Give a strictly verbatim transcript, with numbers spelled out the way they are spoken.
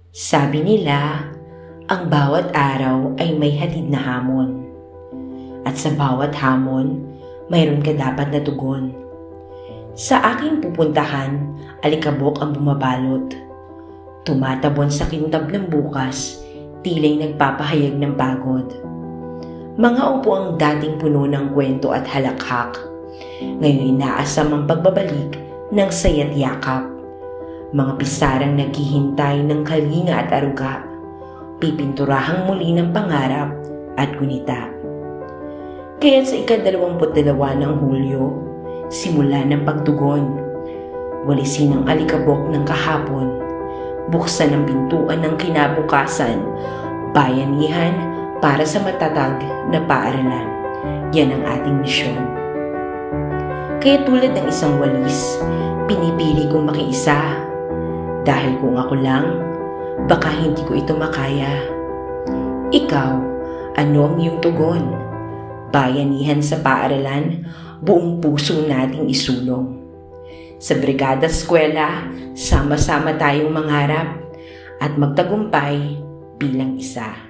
Sabi nila, ang bawat araw ay may hatid na hamon. At sa bawat hamon, mayroon ka dapat na tugon. Sa aking pupuntahan, alikabok ang bumabalot. Tumatabon sa kintab ng bukas, tila'y nagpapahayag ng pagod. Mga upo ang dating puno ng kwento at halakhak. Ngayon inaasam ang pagbabalik ng saya't yakap. Mga pisarang naghihintay ng kalinga at aruga. Pipinturahang muli ng pangarap at gunita. Kaya sa ikadalawamput dalawa ng Hulyo, simula ng pagtugon. Walisin ang alikabok ng kahapon. Buksan ang pintuan ng kinabukasan. Bayanihan para sa matatag na paaralan. Yan ang ating misyon. Kaya tulad ng isang walis, pinipili kong makiisa. Dahil kung ako lang, baka hindi ko ito makaya. Ikaw, ano ang iyong tugon? Bayanihan sa paaralan, buong puso nating isulong. Sa Brigada Eskwela, sama-sama tayong mangarap at magtagumpay bilang isa.